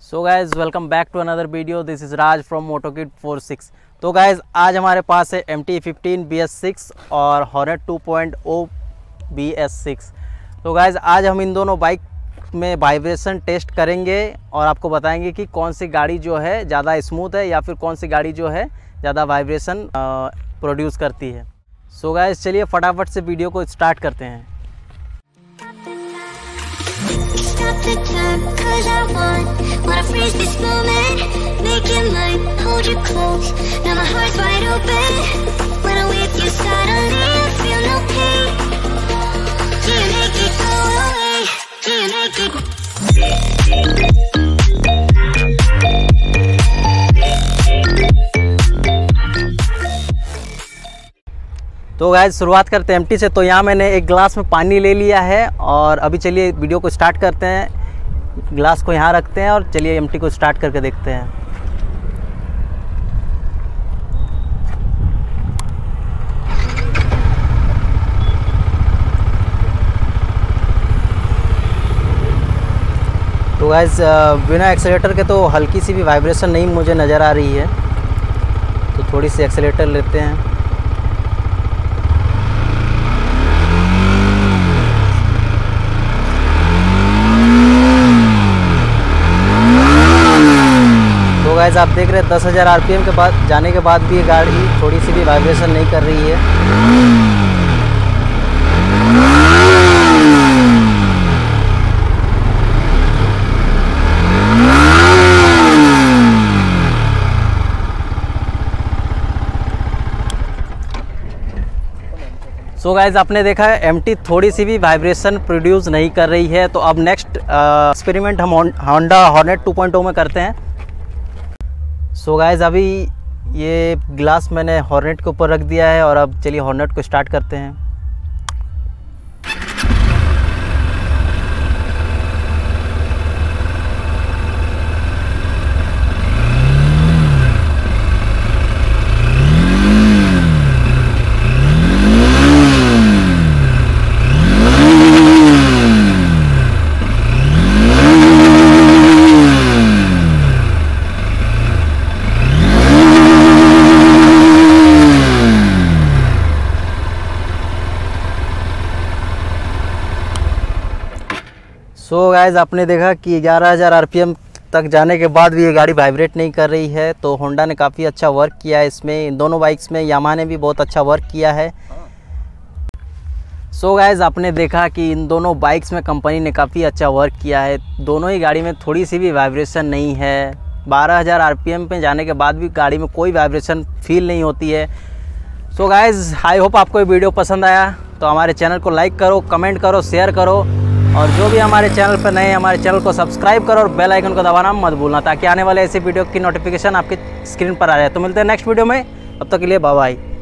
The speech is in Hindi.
So guys welcome back to another video. This is Raj from Motokid 46। तो गाइज आज हमारे पास है MT-15 BS6 और हॉर्नेट 2.0 BS6। तो गाइज आज हम इन दोनों बाइक में वाइब्रेशन टेस्ट करेंगे और आपको बताएंगे कि कौन सी गाड़ी जो है ज़्यादा स्मूथ है या फिर कौन सी गाड़ी जो है ज़्यादा वाइब्रेशन प्रोड्यूस करती है। सो गाइज चलिए फटाफट से वीडियो को स्टार्ट करते हैं। Stop the time, 'cause I wanna freeze this moment, make it mine, hold you close, now my heart's wide open, when I'm with you suddenly I feel no pain, do you make it go away, do you make it तो गाइस शुरुआत करते हैं एम्प्टी से। तो यहाँ मैंने एक गिलास में पानी ले लिया है और अभी चलिए वीडियो को स्टार्ट करते हैं। गिलास को यहाँ रखते हैं और चलिए एम्प्टी को स्टार्ट करके देखते हैं। तो गाइस बिना एक्सेलेरेटर के तो हल्की सी भी वाइब्रेशन नहीं मुझे नज़र आ रही है, तो थोड़ी सी एक्सेलेरेटर लेते हैं। तो गाइस आप देख रहे हैं 10,000 RPM के बाद जाने के बाद भी ये गाड़ी थोड़ी सी भी वाइब्रेशन नहीं कर रही है। सो गाइस आपने देखा है MT थोड़ी सी भी वाइब्रेशन प्रोड्यूस नहीं कर रही है। तो अब नेक्स्ट एक्सपेरिमेंट हम होंडा हॉर्नेट 2.0 में करते हैं। सो गाइस अभी ये ग्लास मैंने हॉर्नेट के ऊपर रख दिया है और अब चलिए हॉर्नेट को स्टार्ट करते हैं। सो गाइस आपने देखा कि 11,000 RPM तक जाने के बाद भी ये गाड़ी वाइब्रेट नहीं कर रही है। तो होंडा ने काफ़ी अच्छा वर्क किया है इसमें, इन दोनों बाइक्स में यामाहा ने भी बहुत अच्छा वर्क किया है। सो गाइस आपने देखा कि इन दोनों बाइक्स में कंपनी ने काफ़ी अच्छा वर्क किया है। दोनों ही गाड़ी में थोड़ी सी भी वाइब्रेशन नहीं है। 12,000 RPM पे जाने के बाद भी गाड़ी में कोई वाइब्रेशन फील नहीं होती है। सो गाइस आई होप आपको ये वीडियो पसंद आया। तो हमारे चैनल को लाइक करो, कमेंट करो, शेयर करो और जो भी हमारे चैनल पर नए हमारे चैनल को सब्सक्राइब करो और बेल आइकन को दबाना मत भूलना, ताकि आने वाले ऐसे वीडियो की नोटिफिकेशन आपकी स्क्रीन पर आ जाए। तो मिलते हैं नेक्स्ट वीडियो में, तब तक के लिए बाय बाय।